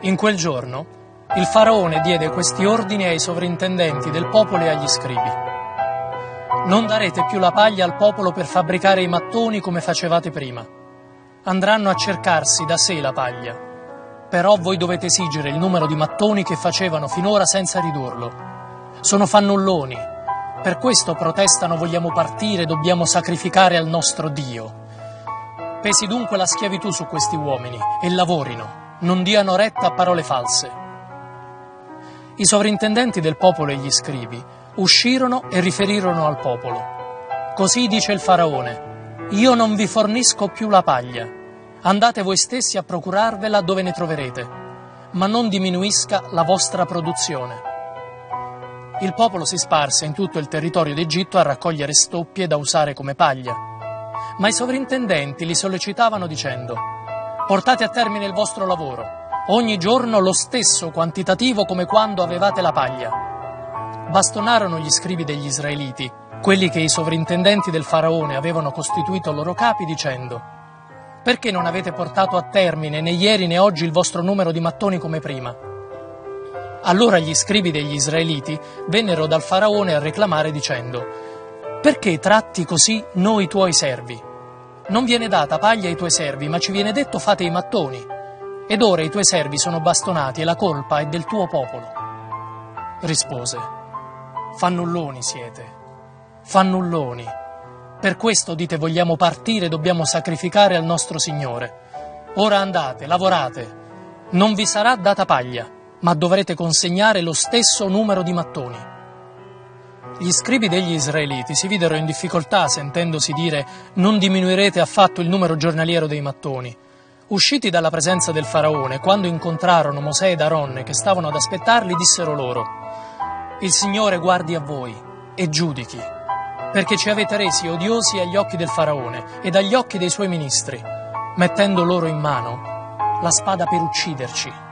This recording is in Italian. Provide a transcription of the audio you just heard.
In quel giorno il faraone diede questi ordini ai sovrintendenti del popolo e agli scribi. Non darete più la paglia al popolo per fabbricare i mattoni come facevate prima. Andranno a cercarsi da sé la paglia. Però voi dovete esigere il numero di mattoni che facevano finora senza ridurlo. Sono fannulloni. Per questo protestano: vogliamo partire, dobbiamo sacrificare al nostro Dio. Pesi dunque la schiavitù su questi uomini e lavorino, non diano retta a parole false. I sovrintendenti del popolo e gli scribi uscirono e riferirono al popolo. Così dice il faraone: io non vi fornisco più la paglia. Andate voi stessi a procurarvela dove ne troverete, ma non diminuisca la vostra produzione. Il popolo si sparse in tutto il territorio d'Egitto a raccogliere stoppie da usare come paglia. Ma i sovrintendenti li sollecitavano dicendo: portate a termine il vostro lavoro, ogni giorno lo stesso quantitativo come quando avevate la paglia. Bastonarono gli scribi degli israeliti, quelli che i sovrintendenti del faraone avevano costituito loro capi, dicendo: perché non avete portato a termine né ieri né oggi il vostro numero di mattoni come prima? Allora gli scribi degli israeliti vennero dal faraone a reclamare dicendo: perché tratti così noi tuoi servi? Non viene data paglia ai tuoi servi, ma ci viene detto: fate i mattoni. Ed ora i tuoi servi sono bastonati e la colpa è del tuo popolo. Rispose: fannulloni siete, fannulloni. Per questo dite: vogliamo partire, dobbiamo sacrificare al nostro Signore. Ora andate, lavorate. Non vi sarà data paglia, ma dovrete consegnare lo stesso numero di mattoni. Gli scribi degli israeliti si videro in difficoltà sentendosi dire: non diminuirete affatto il numero giornaliero dei mattoni. Usciti dalla presenza del faraone, quando incontrarono Mosè ed Aronne che stavano ad aspettarli, dissero loro: il Signore guardi a voi e giudichi, perché ci avete resi odiosi agli occhi del faraone ed agli occhi dei suoi ministri, mettendo loro in mano la spada per ucciderci.